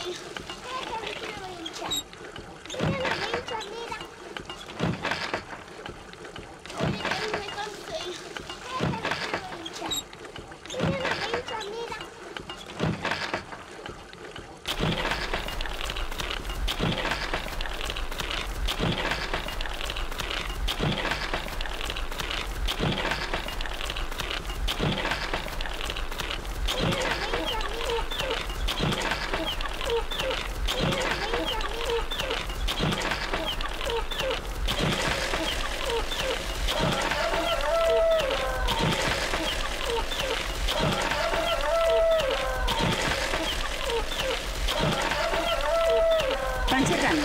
Van cerrando.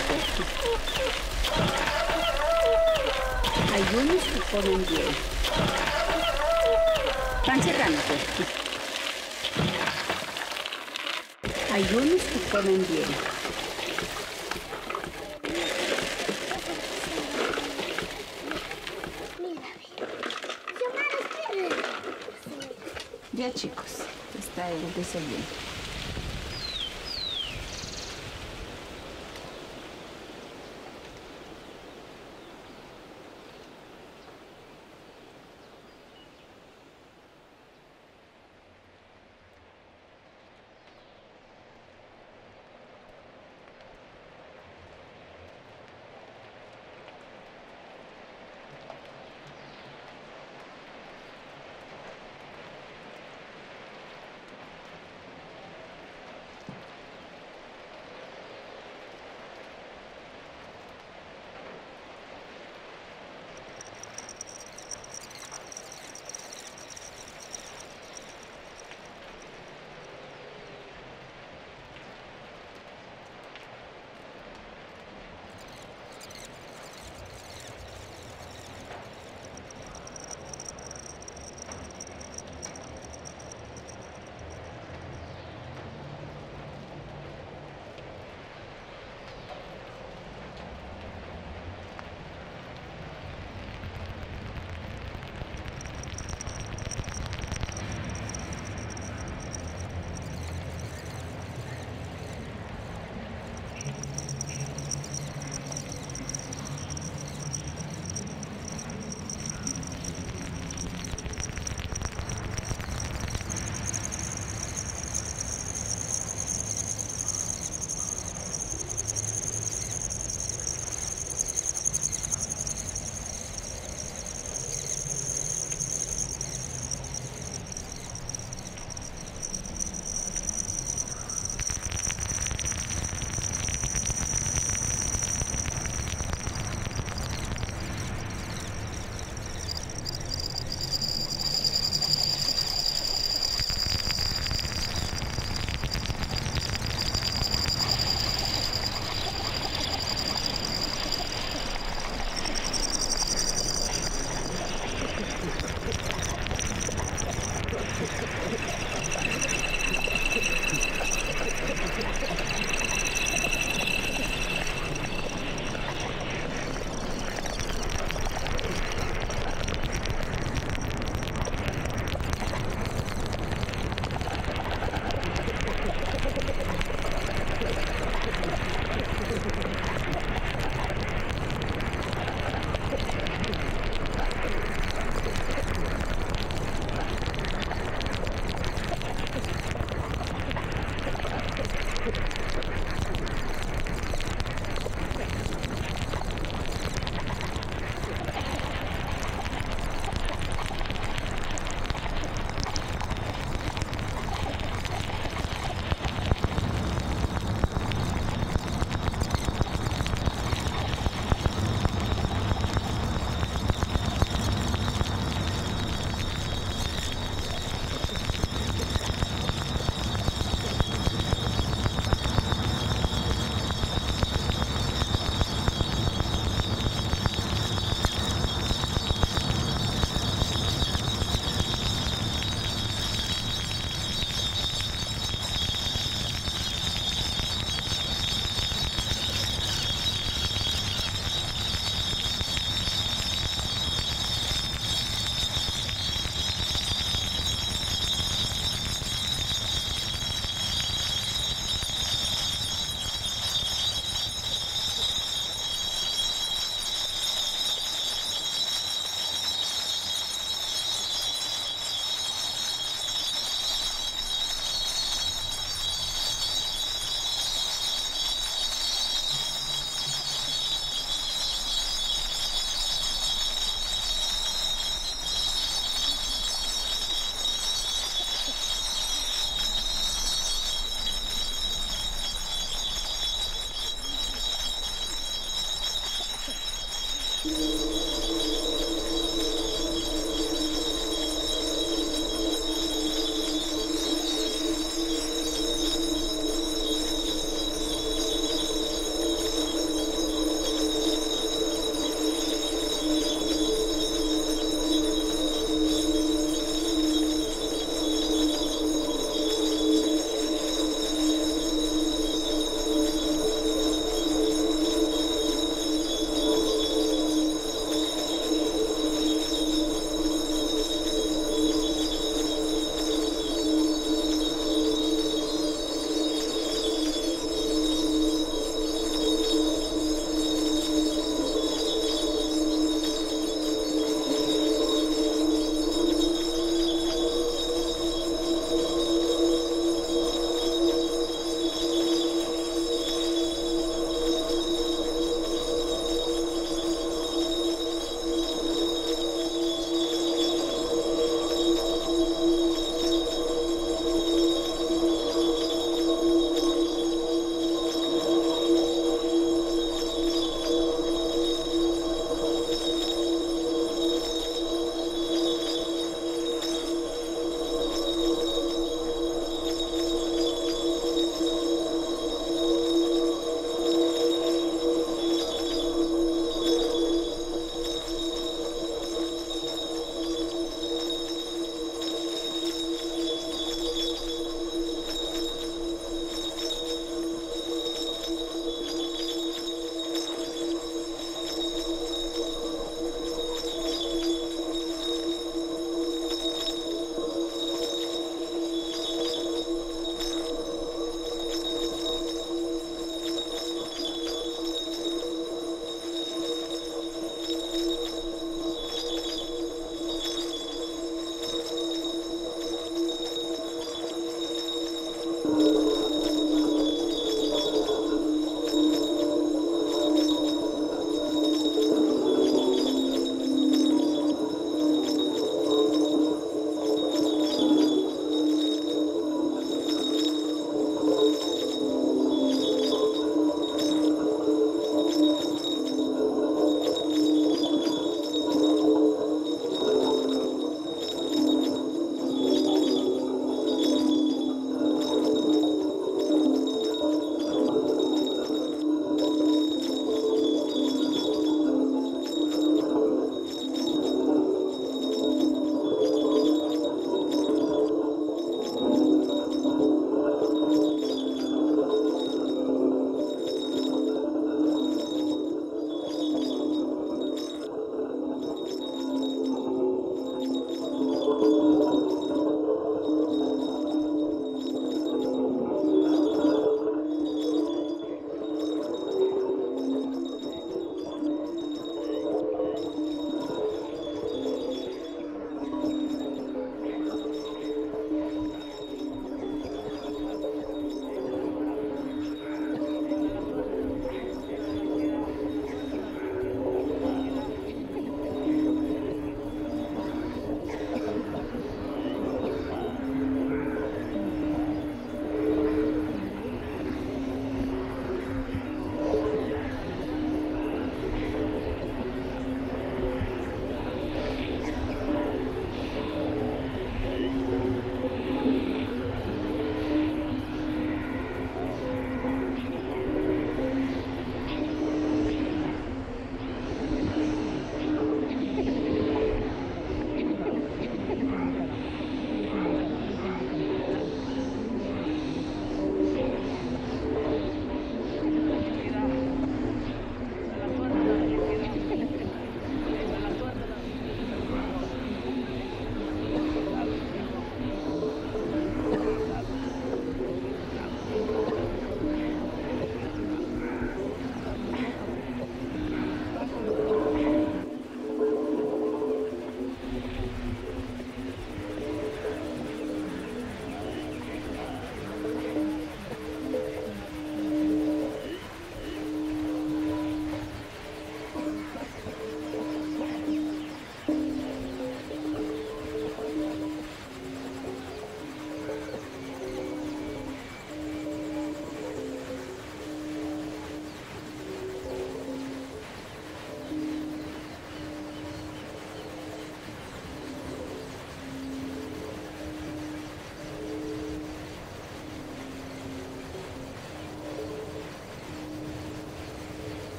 Hay unos que comen bien. Van cerrando. Hay unos que comen bien. Ya chicos, está el desayuno.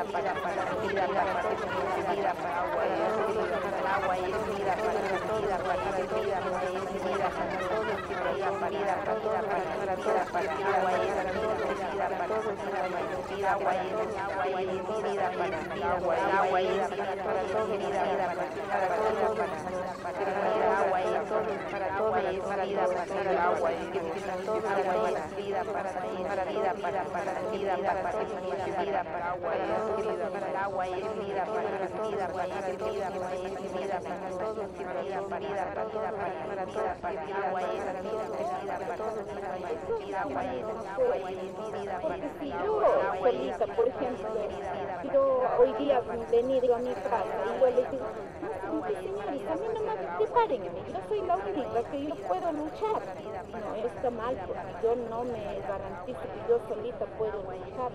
para vida, para vida, para agua, agua y es vida, para vida, para vida, es vida, para todo, para vida, para vida, para vida, para agua y es vida, para todo, vida, agua y es vida, para vida, agua y es para todo, vida, para todo, para agua y todo, para todo, para vida, para agua y todo, para vida, para vida, para vida, para vida, para agua y para agua y vida, para vida, para vida, vida, para todo, vida, para vida, para todo, para agua y vida, para todo, vida, agua y vida, para si yo solita, por ejemplo, yo hoy día venido a mi casa y yo les digo, no, señores, a mí no me preparen, yo soy la única que yo puedo luchar. No, está mal, porque yo no me garantizo que yo solita puedo luchar.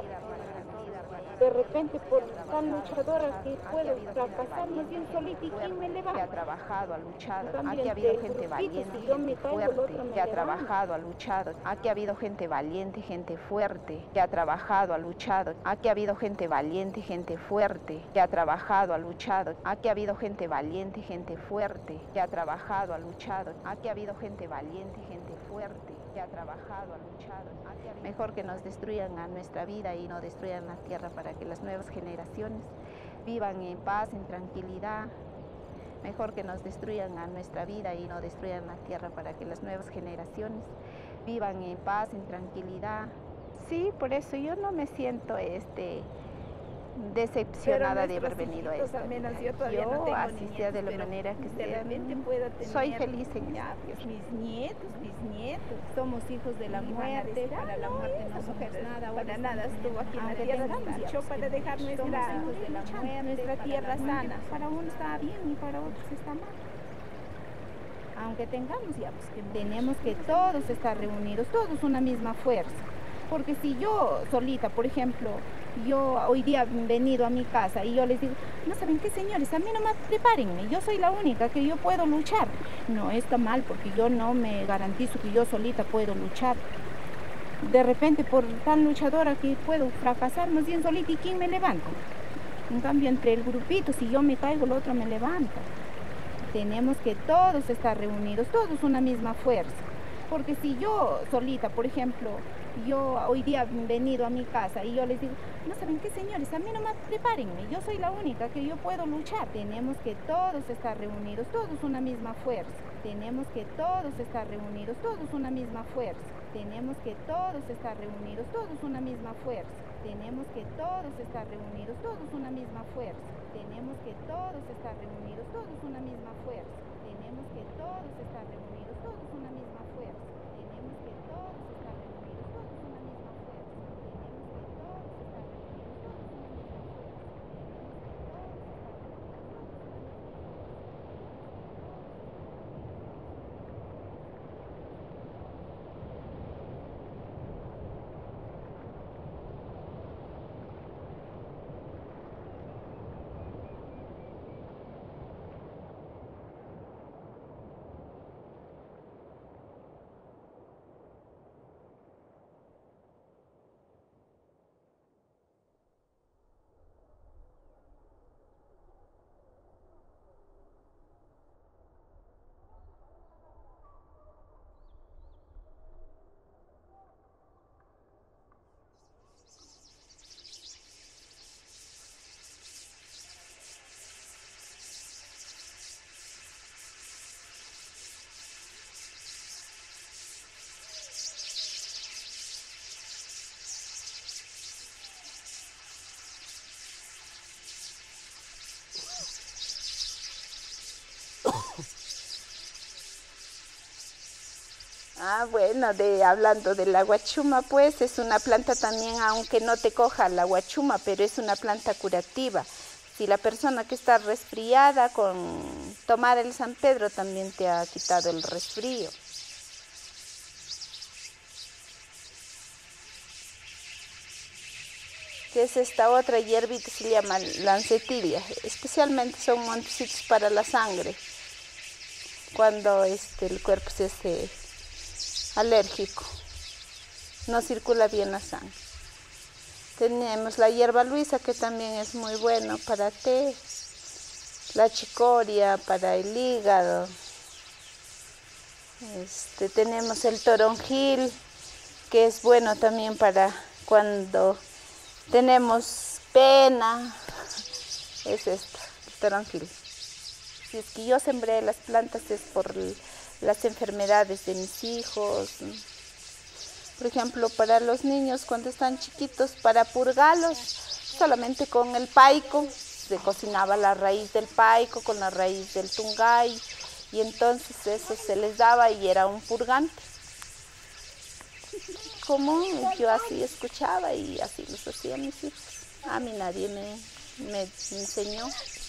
De repente, por tan luchadora que puedo fracasar, más bien solita, ¿y quién me levanta? Que ha trabajado, ha luchado, También aquí ha habido gente grupito, valiente, si yo me gente caigo, el otro fuerte, me que ha levanta. trabajado, ha luchado, aquí ha habido gente valiente, gente fuerte, que ha trabajado, ha luchado, aquí ha habido gente valiente, gente fuerte, que ha trabajado, ha luchado, aquí ha habido gente valiente, gente fuerte, que ha trabajado, ha luchado, aquí ha habido gente valiente, gente fuerte, que ha trabajado, ha luchado. Mejor que nos destruyan a nuestra vida y no destruyan la tierra para que las nuevas generaciones vivan en paz, en tranquilidad. Mejor que nos destruyan a nuestra vida y no destruyan la tierra para que las nuevas generaciones vivan en paz, en tranquilidad. Sí, por eso yo no me siento decepcionada de haber venido a esto. Al menos yo todavía no tengo así sea de la manera que sea. Realmente puedo tener. Soy feliz en ya, pues, mis nietos, bisnietos. Somos hijos de la muerte. Para la muerte no somos nada. Para nada estuvo aquí en la tierra. Luchó para dejar nuestra tierra sana. Para uno está bien y para otros está mal. Aunque tengamos ya, pues que tenemos que todos estar reunidos, todos una misma fuerza. Porque si yo solita, por ejemplo, yo hoy día he venido a mi casa y yo les digo, no saben qué, señores, a mí nomás prepárenme, yo soy la única que yo puedo luchar. No, está mal, porque yo no me garantizo que yo solita puedo luchar. De repente, por tan luchadora que puedo fracasar, más bien solita, ¿y quién me levanta? En cambio, entre el grupito, si yo me caigo, el otro me levanta. Tenemos que todos estar reunidos, todos una misma fuerza. Porque si yo solita, por ejemplo, yo hoy día he venido a mi casa y yo les digo, no saben qué, señores, a mí nomás prepárenme, yo soy la única que yo puedo luchar. Tenemos que todos estar reunidos, todos una misma fuerza. Tenemos que todos estar reunidos, todos una misma fuerza. Tenemos que todos estar reunidos, todos una misma fuerza. Tenemos que todos estar reunidos, todos una misma fuerza. Tenemos que todos estar reunidos, todos una misma fuerza. Tenemos que todos estar reunidos, todos una misma fuerza. Tenemos que todos estar reunidos, todos una misma fuerza. Tenemos que todos estar reunidos, todos una misma Bueno, hablando de la guachuma, pues es una planta también, aunque no te coja la guachuma, pero es una planta curativa. Si la persona que está resfriada, con tomar el San Pedro también te ha quitado el resfrío. Que es esta otra hierbita, se llama lancetilla. Especialmente son montecitos para la sangre, cuando el cuerpo se hace alérgico, no circula bien la sangre. Tenemos la hierba luisa, que también es muy bueno para té, la chicoria para el hígado. Tenemos el toronjil, que es bueno también para cuando tenemos pena. Es esto, el toronjil. Si es que yo sembré las plantas es por las enfermedades de mis hijos. Por ejemplo, para los niños cuando están chiquitos, para purgarlos, solamente con el paico, se cocinaba la raíz del paico con la raíz del tungay, y entonces eso se les daba y era un purgante. Como yo así escuchaba y así los hacían mis hijos. A mí nadie me enseñó.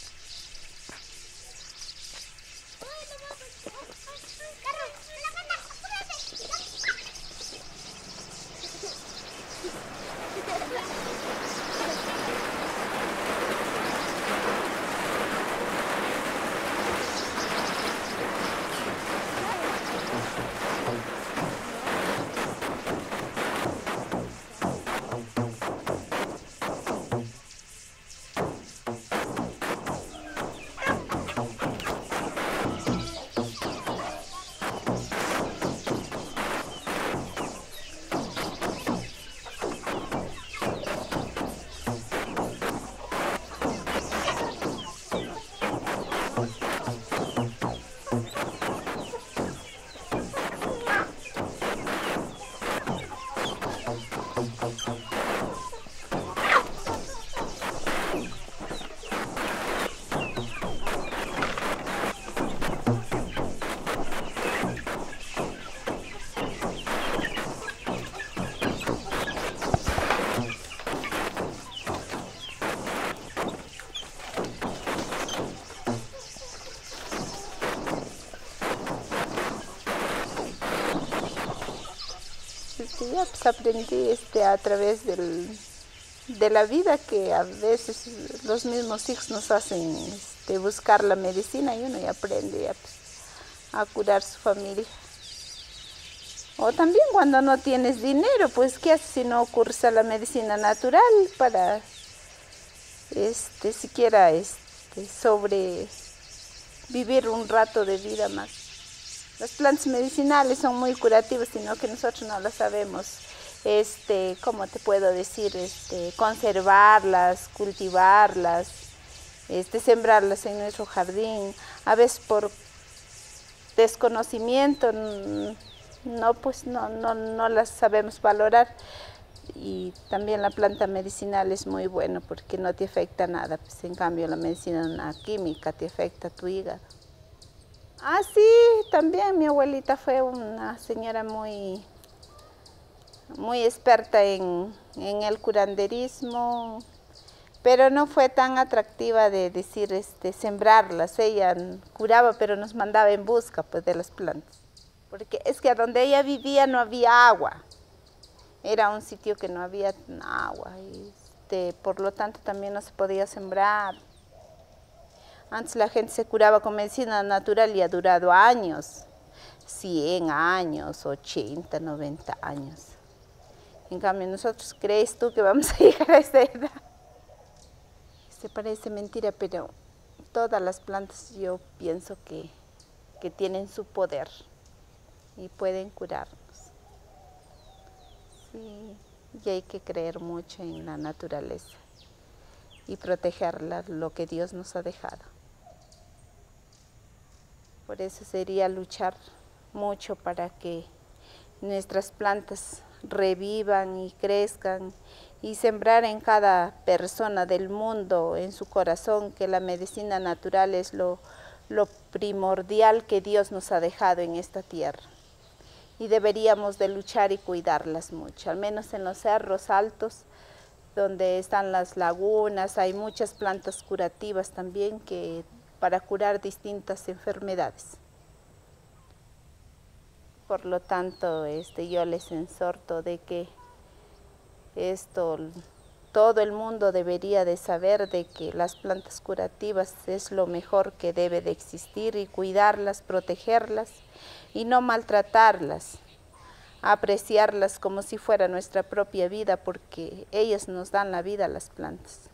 Ya pues aprendí a través de la vida, que a veces los mismos hijos nos hacen buscar la medicina, y uno ya aprende ya, pues, a curar su familia. O también cuando no tienes dinero, pues ¿qué haces si no ocurres a la medicina natural para siquiera sobrevivir un rato de vida más? Las plantas medicinales son muy curativas, sino que nosotros no las sabemos, ¿cómo te puedo decir? Conservarlas, cultivarlas, sembrarlas en nuestro jardín. A veces por desconocimiento no las sabemos valorar. Y también la planta medicinal es muy buena porque no te afecta nada, pues en cambio la medicina química te afecta tu hígado. Ah, sí, también mi abuelita fue una señora muy experta en el curanderismo, pero no fue tan atractiva de decir sembrarlas. Ella curaba, pero nos mandaba en busca, pues, de las plantas. Porque es que a donde ella vivía no había agua. Era un sitio que no había agua, y por lo tanto también no se podía sembrar. Antes la gente se curaba con medicina natural y ha durado años, 100 años, 80, 90 años. En cambio nosotros, ¿crees tú que vamos a llegar a esa edad? Se parece mentira, pero todas las plantas yo pienso que tienen su poder y pueden curarnos. Sí, y hay que creer mucho en la naturaleza y protegerla, lo que Dios nos ha dejado. Por eso sería luchar mucho para que nuestras plantas revivan y crezcan, y sembrar en cada persona del mundo, en su corazón, que la medicina natural es lo primordial que Dios nos ha dejado en esta tierra. Y deberíamos de luchar y cuidarlas mucho, al menos en los cerros altos, donde están las lagunas, hay muchas plantas curativas también para curar distintas enfermedades. Por lo tanto, yo les exhorto de que todo el mundo debería de saber de que las plantas curativas es lo mejor que debe de existir, y cuidarlas, protegerlas y no maltratarlas. apreciarlas como si fuera nuestra propia vida, porque ellas nos dan la vida a las plantas.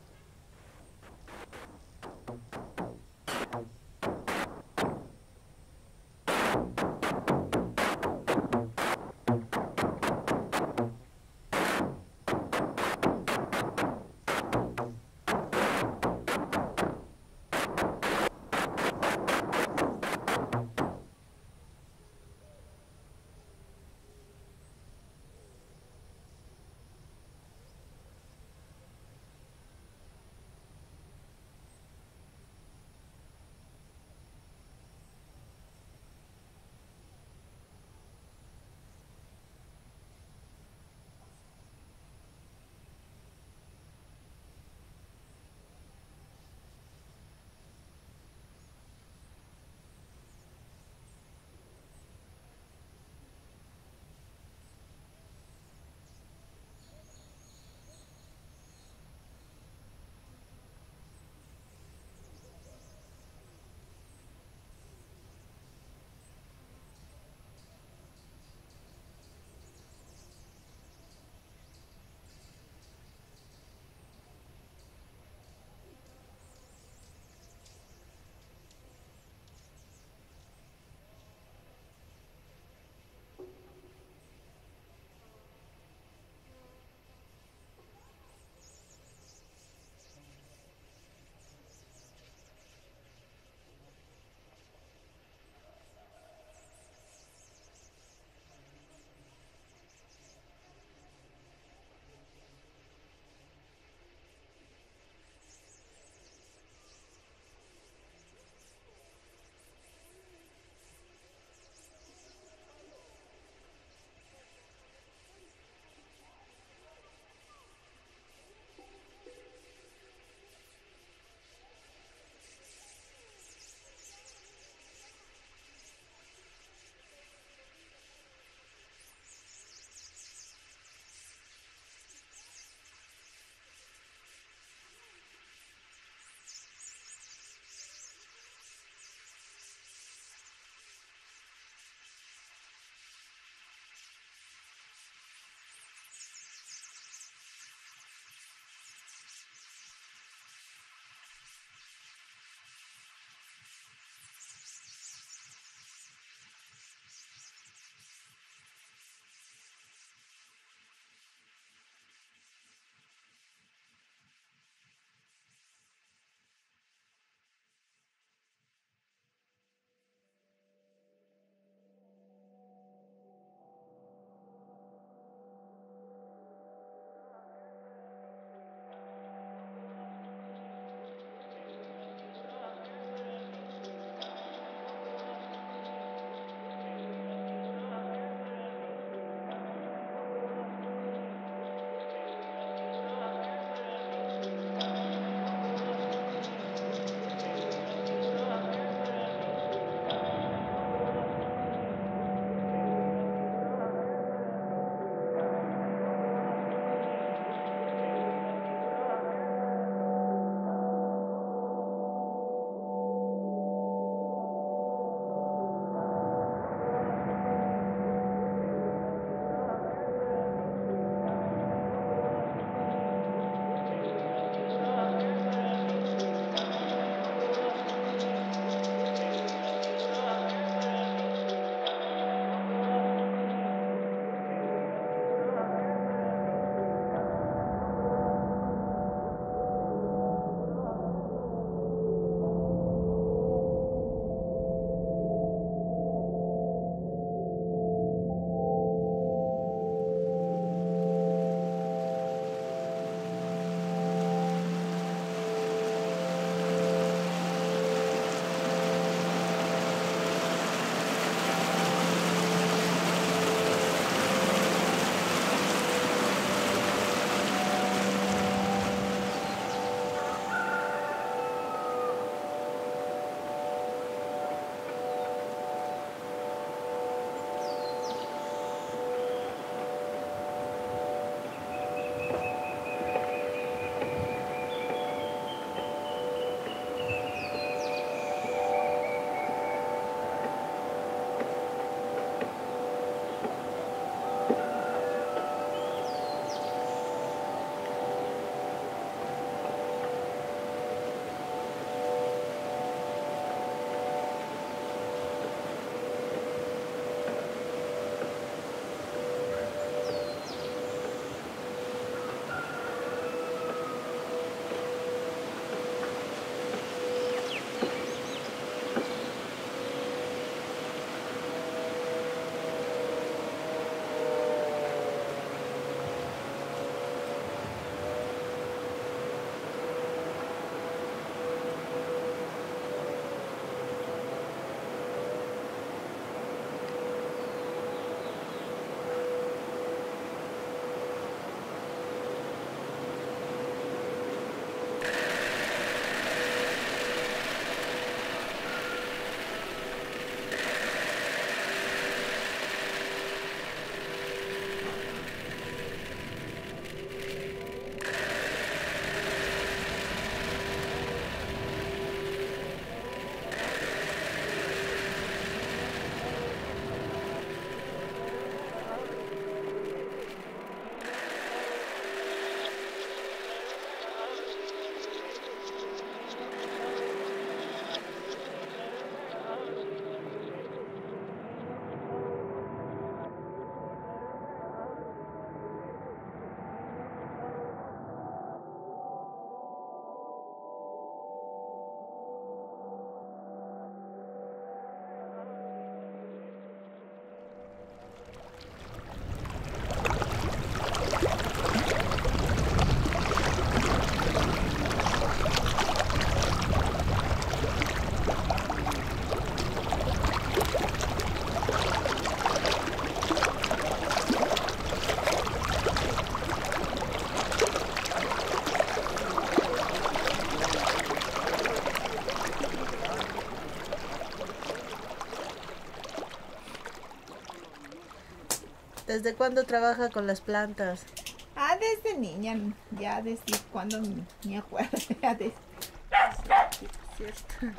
¿Desde cuándo trabaja con las plantas? Desde niña, ya desde cuando me acuerdo, ya desde... ¿Cierto?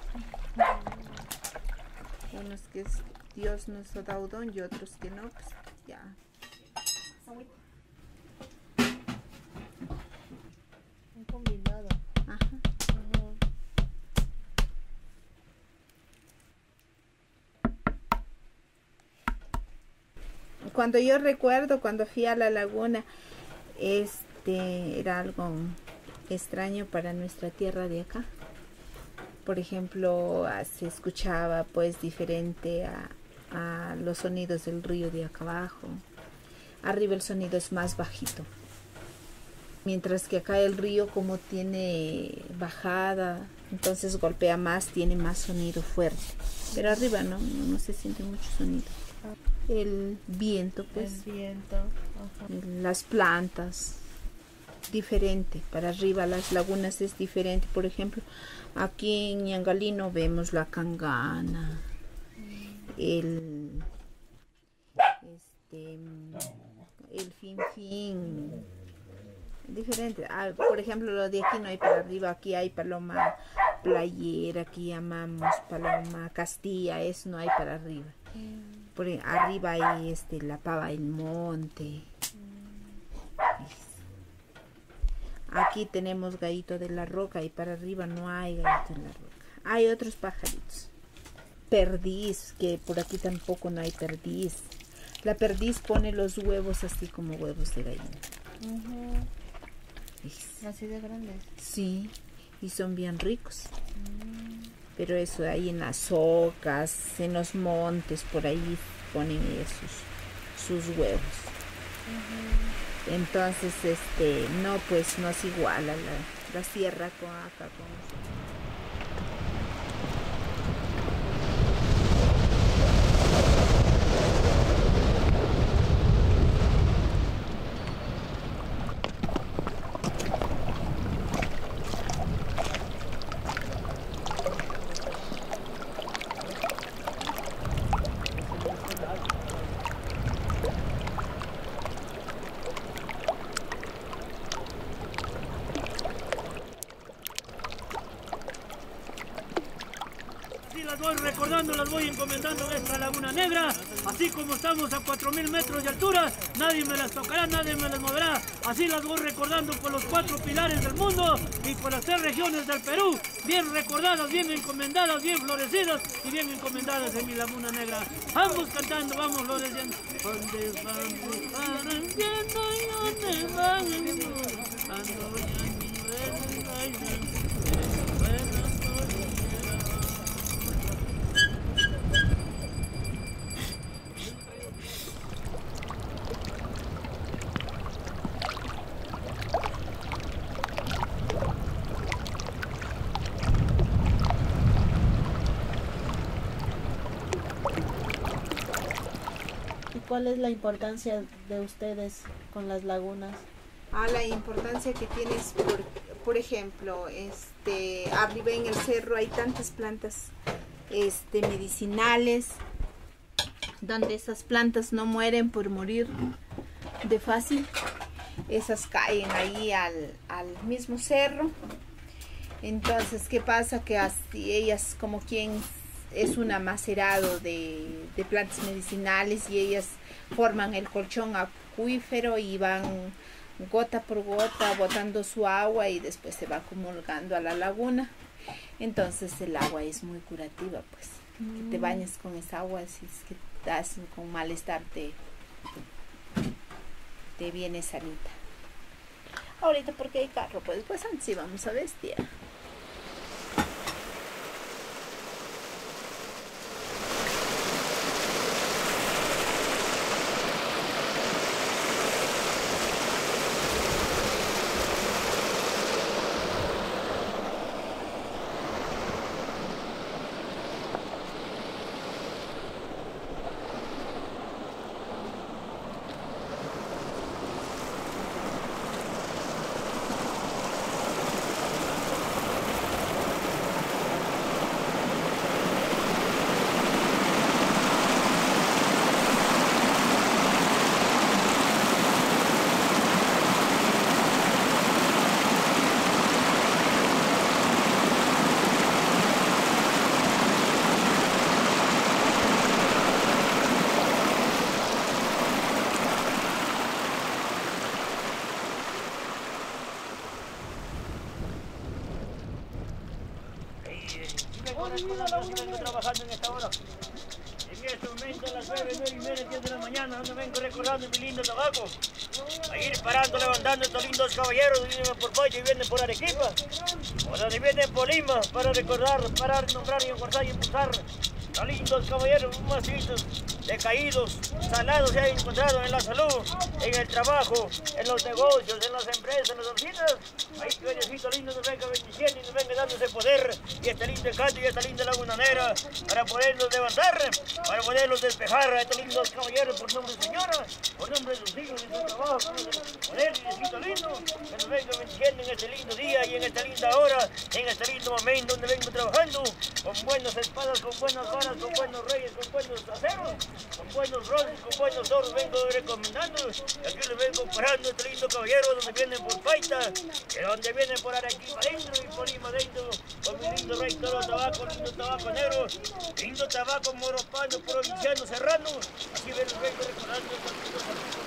Unos que Dios nos ha dado don y otros que no, pues ya. Un combinado. Ajá. Cuando yo recuerdo, cuando fui a la laguna, era algo extraño para nuestra tierra de acá. Por ejemplo, se escuchaba pues diferente a los sonidos del río de acá abajo. Arriba el sonido es más bajito. Mientras que acá el río, como tiene bajada, entonces golpea más, tiene más sonido fuerte. Pero arriba no se siente mucho sonido. El viento, pues. El viento. Ajá. Las plantas, diferente. Para arriba las lagunas es diferente. Por ejemplo, aquí en Ñangalino vemos la cangana, el finfín, diferente. Por ejemplo, lo de aquí no hay para arriba, aquí hay paloma playera, aquí llamamos paloma castilla, eso no hay para arriba. Por arriba hay la pava del monte. Aquí tenemos gallito de la roca y para arriba no hay gallito de la roca. Hay otros pajaritos. Perdiz, que por aquí tampoco no hay perdiz. La perdiz pone los huevos así como huevos de gallina. Así de grandes. Sí, y son bien ricos. Pero eso ahí en las ocas, en los montes, por ahí ponen sus huevos. Entonces, no, pues no es igual a la sierra con acá. Las voy recordando, las voy encomendando en esta Laguna Negra, así como estamos a 4.000 metros de altura, nadie me las tocará, nadie me las moverá, así las voy recordando por los 4 pilares del mundo y por las 3 regiones del Perú, bien recordadas, bien encomendadas, bien florecidas y bien encomendadas en mi Laguna Negra. Vamos cantando, vamos floreciendo. ¿Dónde vamos floreciendo y dónde ¿Cuál es la importancia de ustedes con las lagunas? La importancia que tienes, por ejemplo, arriba en el cerro hay tantas plantas medicinales, donde esas plantas no mueren por morir de fácil. Esas caen ahí al mismo cerro. Entonces, ¿qué pasa? Que así ellas, como quien es un amacerado de plantas medicinales, y ellas forman el colchón acuífero y van gota por gota botando su agua y después se va acumulando a la laguna. Entonces el agua es muy curativa, pues. Que te bañes con esa agua, si es que estás con malestar, te viene sanita. Ahorita porque hay carro, pues antes íbamos a vestir. Ahora es cuando yo sí vengo trabajando en esta hora. En este momento, a las 9:30, 10 de la mañana, donde vengo recordando mi lindo tabaco. A ir parando, levantando estos lindos caballeros que vienen por Paita y vienen por Arequipa. O donde vienen por Lima, para recordar, parar, nombrar y enguardar y impulsar a lindos caballeros macitos, decaídos, sanados se han encontrado en la salud, en el trabajo, en los negocios, en las empresas, en las oficinas. Ahí que Diosito lindo nos venga bendiciendo y nos venga dando ese poder y este lindo encanto y esta linda lagunanera para podernos levantar, para poderlos despejar a estos lindos caballeros por nombre de Señora, por nombre de sus hijos y su trabajo, poder Diosito lindo, que nos venga bendiciendo en este lindo día y en esta linda hora, en este lindo momento donde vengo trabajando, con buenas espadas, con buenas varas, con buenos reyes, con buenos aceros, con buenos roles, con buenos toros, vengo recomendando, y aquí les vengo parando este lindo caballero donde vienen por Paita, y donde vienen por Arequipa adentro y por Lima adentro, con mi lindo rey toro tabaco, lindo tabaco negro, lindo tabaco moropano, provinciano, serrano, así les vengo recordando estos lindos amigos.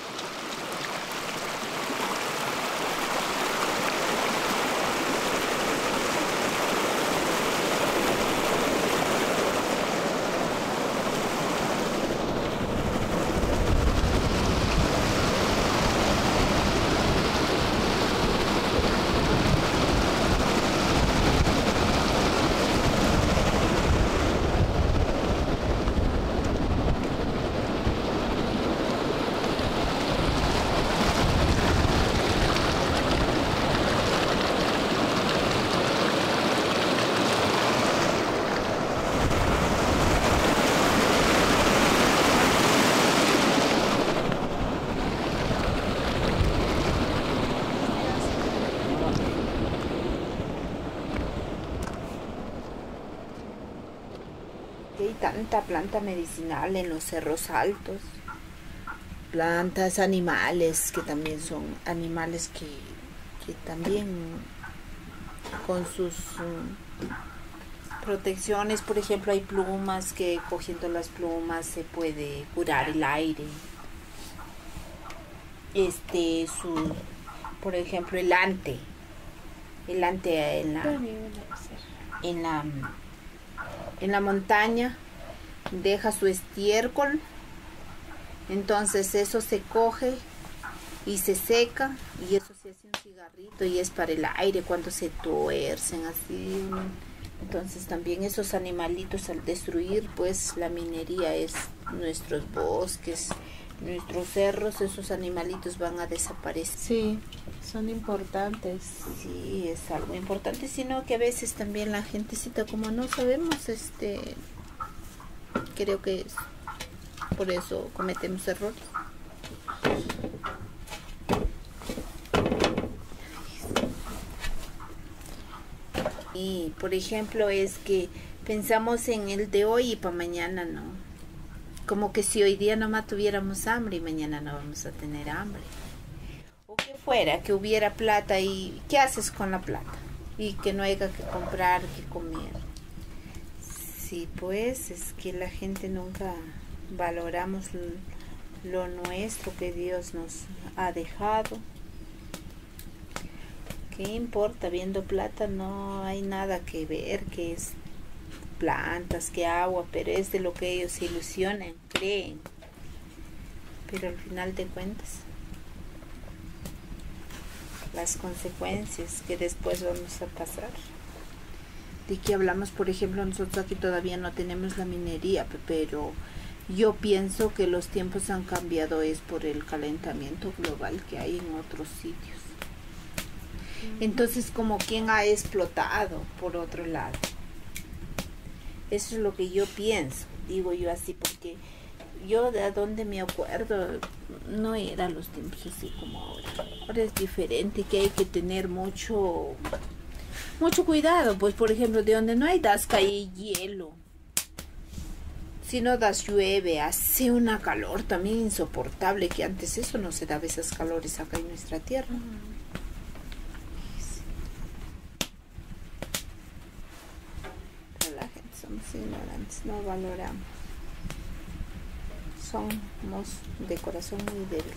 Hay tanta planta medicinal en los cerros altos, plantas, animales, que también son animales que también con sus protecciones, por ejemplo, hay plumas que cogiendo las plumas se puede curar el aire. Por ejemplo, el ante en la montaña deja su estiércol, entonces eso se coge y se seca y eso se hace un cigarrito y es para el aire cuando se tuercen así. Entonces también esos animalitos, al destruir pues la minería, es nuestros bosques, nuestros cerros, esos animalitos van a desaparecer. Sí, son importantes. Sí, es algo importante, sino que a veces también la gentecita, como no sabemos, creo que es por eso cometemos errores. Y por ejemplo es que pensamos en el de hoy y para mañana no. Como que si hoy día nomás tuviéramos hambre y mañana no vamos a tener hambre. O que fuera, que hubiera plata y ¿qué haces con la plata? Y que no haya que comprar, que comer. Sí, pues es que la gente nunca valoramos lo nuestro que Dios nos ha dejado. ¿Qué importa? Viendo plata no hay nada que ver, que es plantas, que agua, pero es de lo que ellos se ilusionan, creen. Pero al final de cuentas, las consecuencias que después vamos a pasar. De que hablamos, por ejemplo, nosotros aquí todavía no tenemos la minería, pero yo pienso que los tiempos han cambiado es por el calentamiento global que hay en otros sitios. Entonces, como quien ha explotado por otro lado. Eso es lo que yo pienso, digo yo así, porque yo de donde me acuerdo no eran los tiempos así como ahora. Ahora es diferente, que hay que tener mucho cuidado, pues por ejemplo, de donde no hay das cae hielo. Si no das llueve, hace una calor también insoportable, que antes eso no se daba esas calores acá en nuestra tierra. Pero la gente somos ignorantes, no valoramos. Somos de corazón muy débil.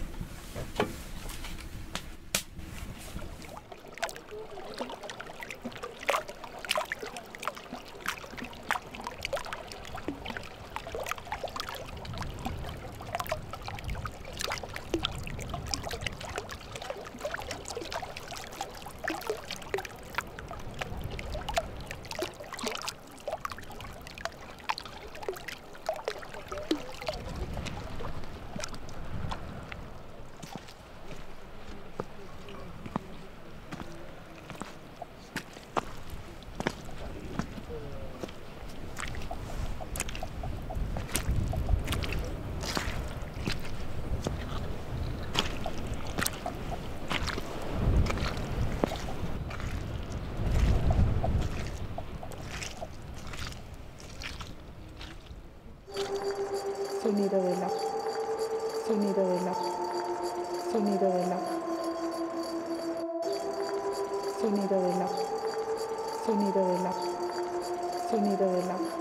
sonido del agua, sonido del agua, sonido del agua, sonido del agua, sonido del agua, sonido del agua.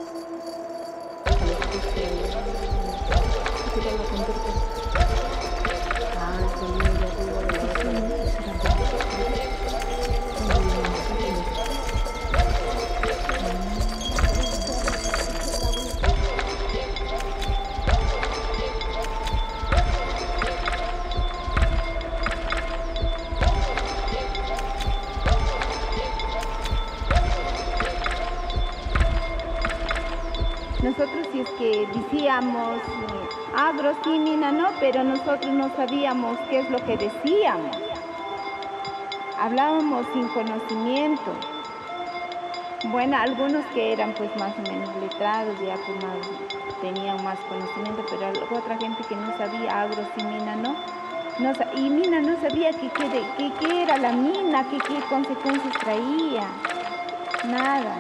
Nosotros si es que decíamos agrosímina, ¿no? Pero nosotros no sabíamos qué es lo que decíamos. Hablábamos sin conocimiento. Bueno, algunos que eran pues más o menos letrados, ya pues tenían más conocimiento, pero otra gente que no sabía agrosímina, ¿no? Y mina no sabía qué era la mina, qué consecuencias traía, nada.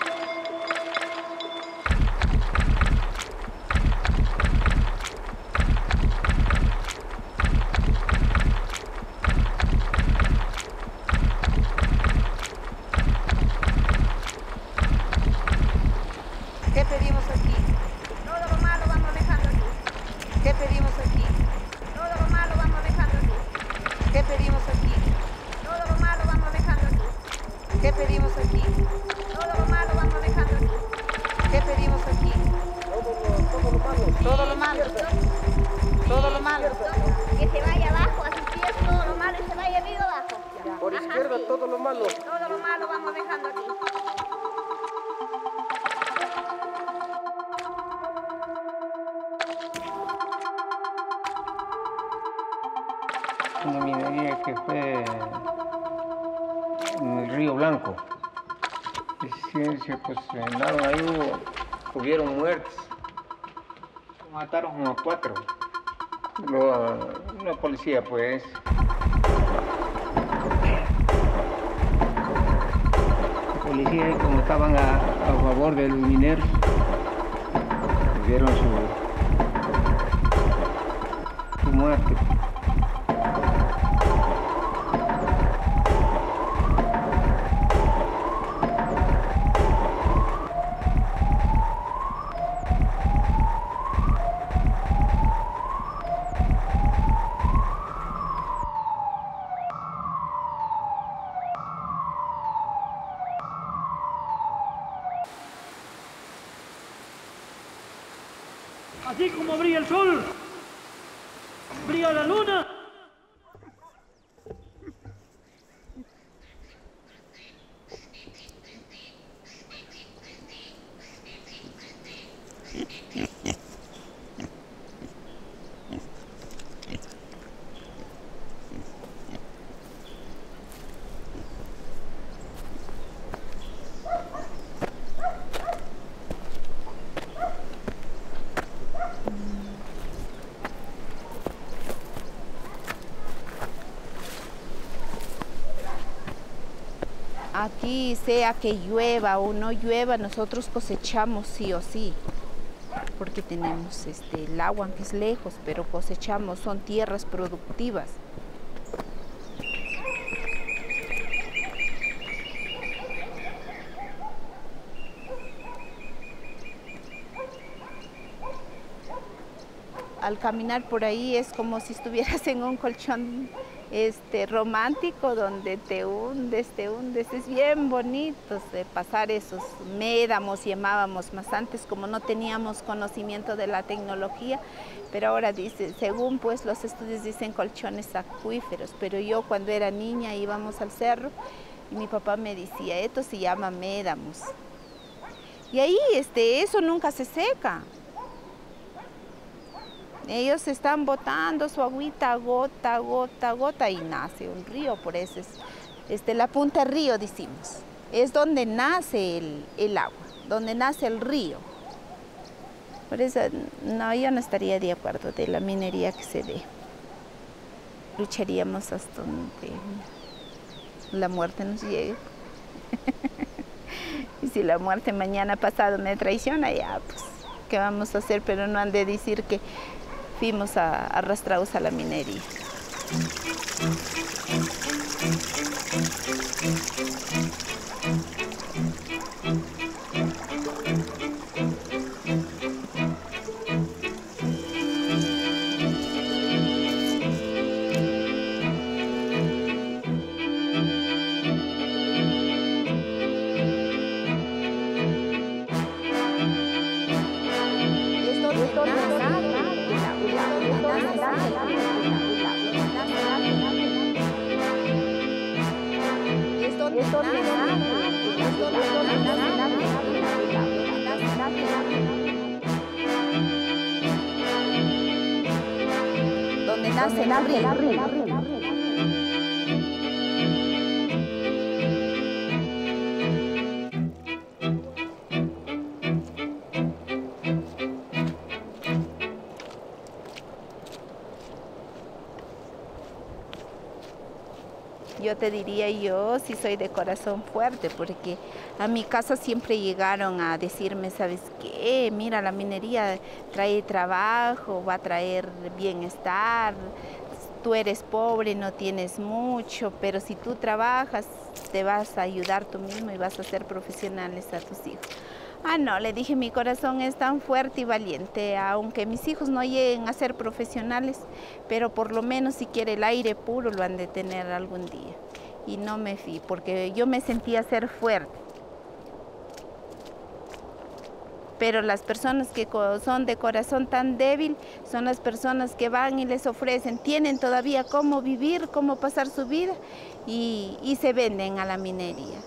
¿Qué pedimos aquí? Todo lo malo vamos dejando aquí. ¿Qué pedimos aquí? Todo lo malo vamos dejando aquí. ¿Qué pedimos aquí? Todo lo malo vamos dejando aquí. ¿Qué pedimos aquí? Todo lo malo vamos dejando aquí. ¿Qué pedimos aquí? Todo lo malo. Todo lo malo. Todo lo malo. Que se vaya abajo, a sus pies todo lo malo y se vaya vivo abajo. Por izquierda todo lo malo. Todo lo malo vamos dejando aquí. Una minería que fue en el Río Blanco. Pues andaron ahí, hubieron muertes. Mataron como a 4. La policía pues. La policía como estaban a favor del minero, tuvieron su muerte. Así como brilla el sol, brilla la luna. Aquí, sea que llueva o no llueva, nosotros cosechamos sí o sí, porque tenemos el agua, aunque es lejos, pero cosechamos, son tierras productivas. Al caminar por ahí es como si estuvieras en un colchón romántico donde te hundes, es bien bonito pasar esos médamos, llamábamos más antes, como no teníamos conocimiento de la tecnología, pero ahora dice, según pues los estudios dicen colchones acuíferos, pero yo cuando era niña íbamos al cerro y mi papá me decía, esto se llama médamos, y ahí eso nunca se seca. Ellos están botando su agüita gota, gota, gota y nace un río, por eso es la punta del río, decimos. Es donde nace el agua, donde nace el río. Por eso, no, yo no estaría de acuerdo de la minería que se dé. Lucharíamos hasta donde la muerte nos llegue. Y si la muerte mañana pasado me traiciona, ya pues ¿Qué vamos a hacer? Pero no han de decir que fuimos arrastrados a la minería. Donde nace el río. Yo te diría, yo sí soy de corazón fuerte, porque a mi casa siempre llegaron a decirme, ¿sabes qué? Mira, la minería trae trabajo, va a traer bienestar, tú eres pobre, no tienes mucho, pero si tú trabajas, te vas a ayudar tú mismo y vas a ser profesionales a tus hijos. Ah, no, le dije, mi corazón es tan fuerte y valiente, aunque mis hijos no lleguen a ser profesionales, pero por lo menos si quiere el aire puro lo han de tener algún día. Y no me fui, porque yo me sentía ser fuerte. Pero las personas que son de corazón tan débil son las personas que van y les ofrecen, tienen todavía cómo vivir, cómo pasar su vida y se venden a la minería.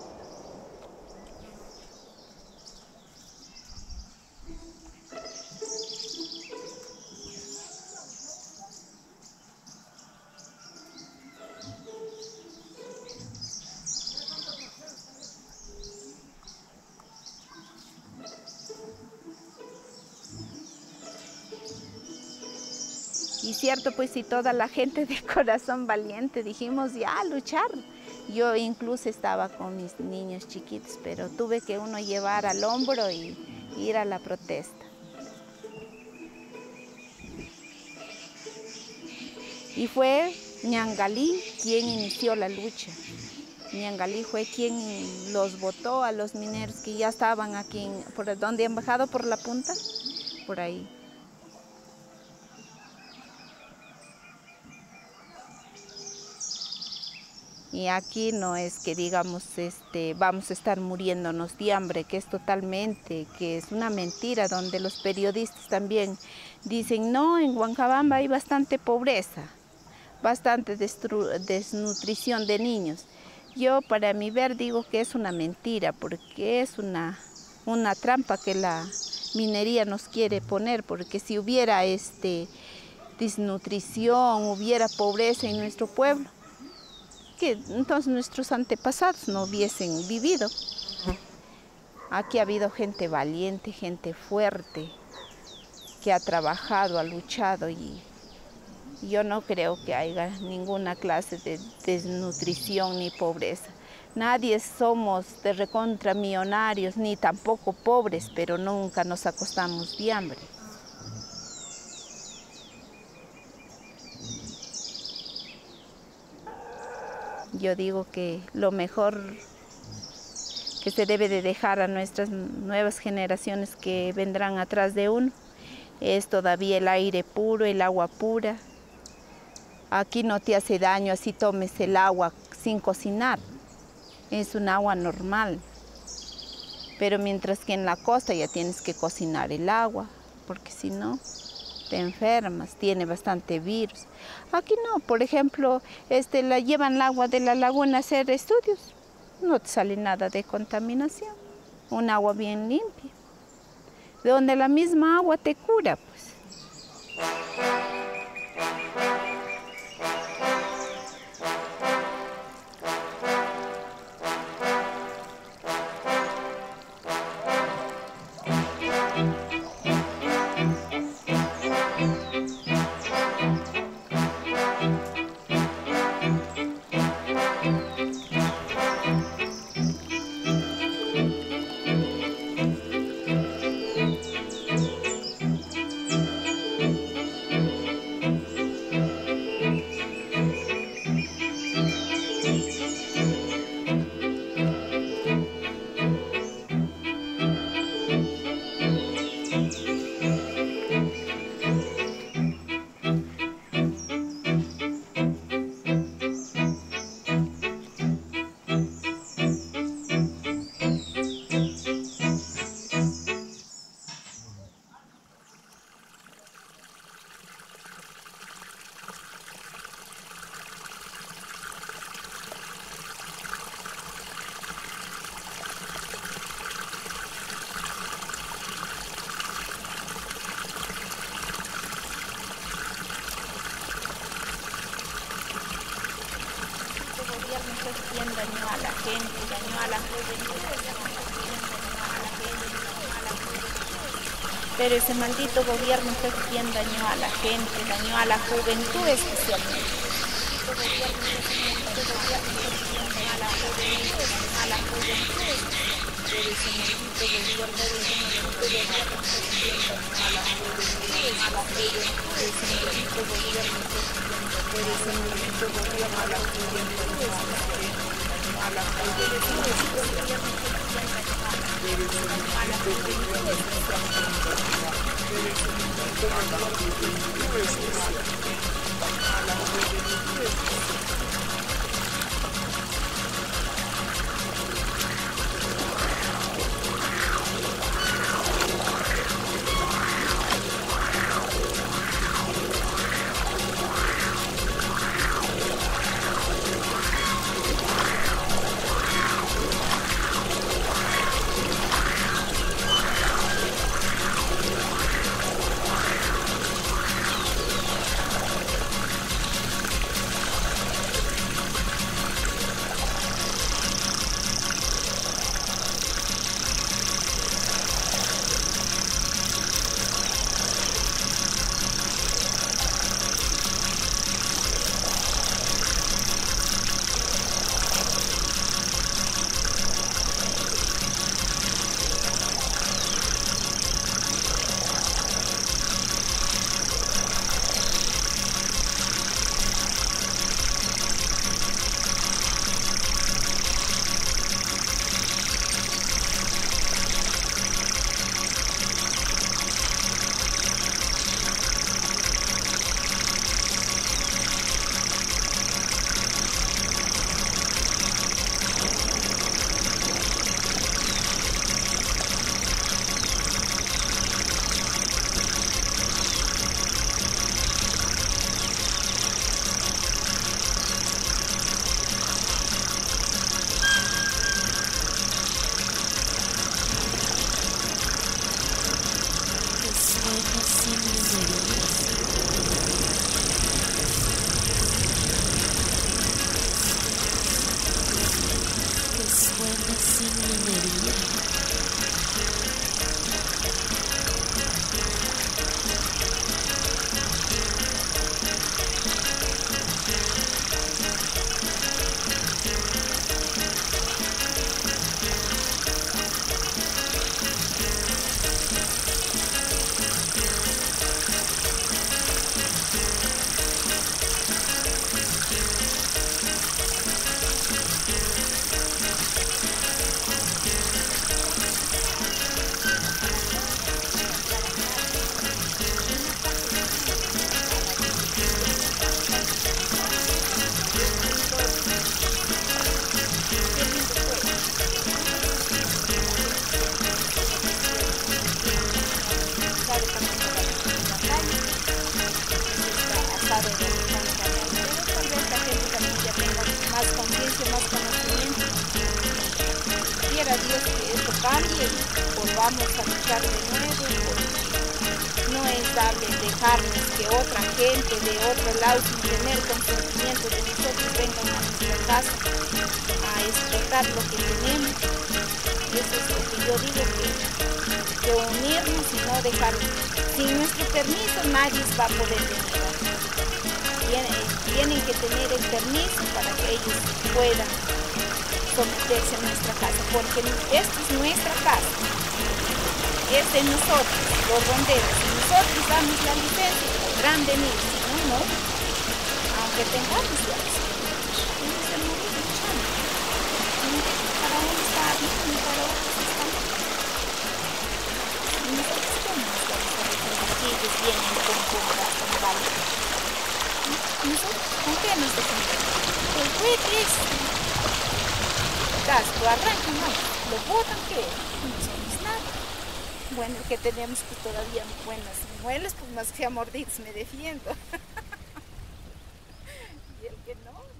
Y cierto, pues si toda la gente de corazón valiente dijimos ya luchar. Yo incluso estaba con mis niños chiquitos, pero tuve que uno llevar al hombro y ir a la protesta. Y fue Ñangalí quien inició la lucha. Ñangalí fue quien los votó a los mineros que ya estaban aquí, por donde han bajado por la punta, por ahí. Y aquí no es que digamos vamos a estar muriéndonos de hambre, que es totalmente, que es una mentira, donde los periodistas también dicen, no, en Huancabamba hay bastante pobreza, bastante desnutrición de niños. Yo para mi ver digo que es una mentira, porque es una trampa que la minería nos quiere poner, porque si hubiera desnutrición, hubiera pobreza en nuestro pueblo, que entonces nuestros antepasados no hubiesen vivido. Aquí ha habido gente valiente, gente fuerte, que ha trabajado, ha luchado, y yo no creo que haya ninguna clase de desnutrición ni pobreza. Nadie somos de recontra millonarios, ni tampoco pobres, pero nunca nos acostamos de hambre. Yo digo que lo mejor que se debe de dejar a nuestras nuevas generaciones que vendrán atrás de uno es todavía el aire puro, el agua pura. Aquí no te hace daño así tomes el agua sin cocinar, es un agua normal. Pero mientras que en la costa ya tienes que cocinar el agua, porque si no te enfermas, tiene bastante virus. Aquí no, por ejemplo, la llevan el agua de la laguna a hacer estudios, no te sale nada de contaminación, un agua bien limpia, de donde la misma agua te cura, pues. gente, dañó a la juventud, pero ese maldito gobierno fue quien dañó a la gente, dañó a la juventud especialmente. Quiera Dios que esto cambie y volvamos a luchar de nuevo. No es dable dejarnos que otra gente de otro lado sin tener consentimiento de nosotros vengan a nuestra casa a explotar lo que tenemos. Eso es lo que yo digo, que unirnos y no dejarnos. Sin nuestro permiso nadie va a poder venir. Tienen que tener el permiso para que ellos puedan someterse a nuestra casa, porque esta es nuestra casa, es de nosotros, los ronderos. Si nosotros damos la licencia, podrán venir, si no, no, aunque tengamos la licencia. Tenemos que morir luchando. Para uno está bien y para otros está mal. Y nosotros tenemos la licencia, que ellos vienen con valor. ¿Nosotros con qué nos defendemos? Pues jueces. Lo arrancan, no, lo botan, ¿qué? No somos nada. Bueno, que tenemos pues todavía buenas muelas, pues más que a mordidos me defiendo. Y el que no...